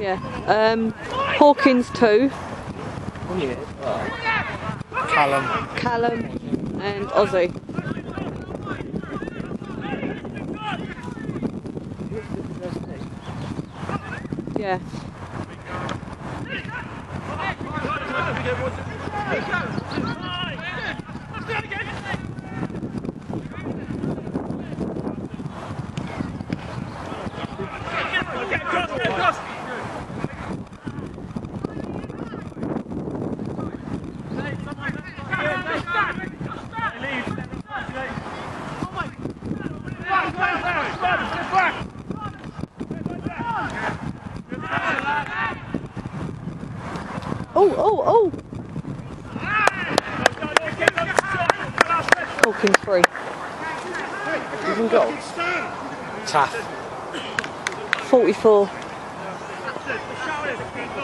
Yeah. Hawkins 2. Callum and Ozzy. Yeah. Oh! Hawkins 3. Even goals? Tough. 44.